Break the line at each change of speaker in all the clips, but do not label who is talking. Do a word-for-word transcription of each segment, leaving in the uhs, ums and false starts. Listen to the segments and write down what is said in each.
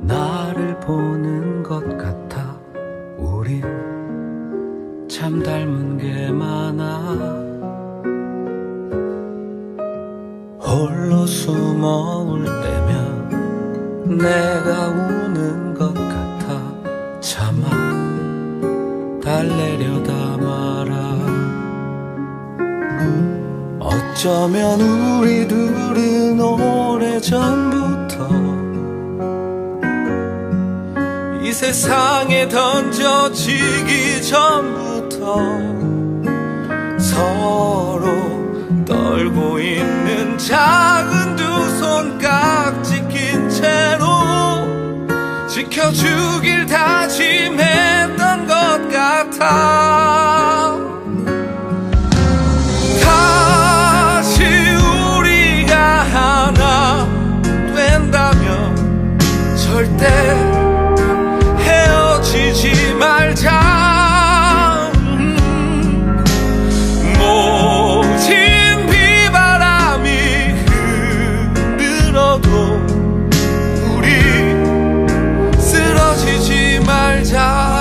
나를 보는 것 같아. 우린 참 닮은 게 많아. 홀로 숨어 울 때면 내가 우는 것 같아. 차마 달래려다 말아. 어쩌면 우리 둘은 오래전부터 이 세상에 던져지기 전부터 서로 떨고 있는 작은 두 손깍지 낀 채로 지켜주길 다짐했던 것 같아. 다시 우리가 하나 된다면 절대 헤어지지 말자. 모진 비바람이 흔들어도 우리 쓰러지지 말자.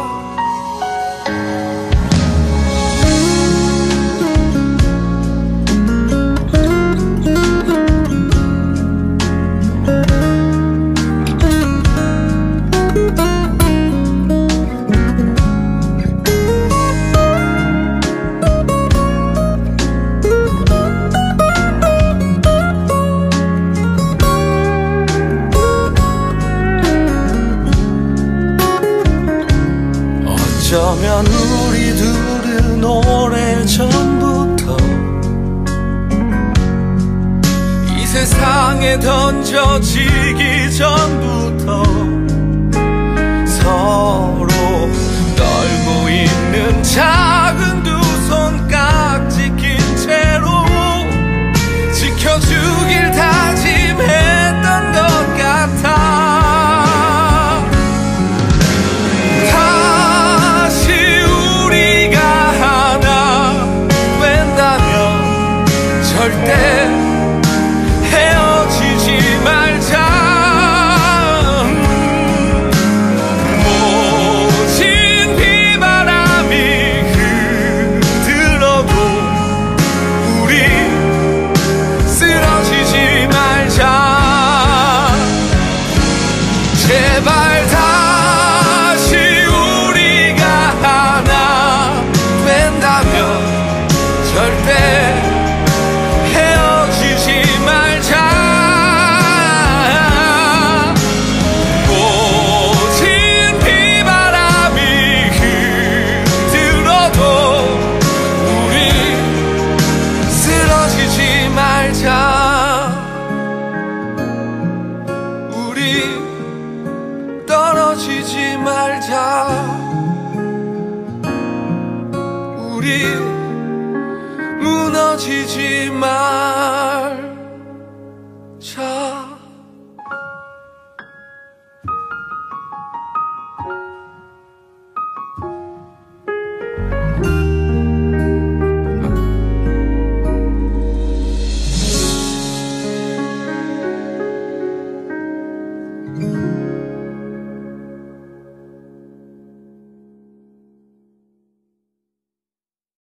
어쩌면 우리 둘은 오래전부터 이 세상에 던져지기 전부터 서로 떨고 있는 작은 두 손깍지 낀 채로 지켜주길 다짐했던 것 같아. 절대 헤어지지 말자. 모진 비바람이 흔들어도 우리 쓰러지지 말자. 제발 다시 우리가 하나 된다면 절대 헤어지지 말자. 모진 비바람이 흔들어도 우리 쓰러지지 말자. 우리 떨어지지 말자. 우리 무너지지 마.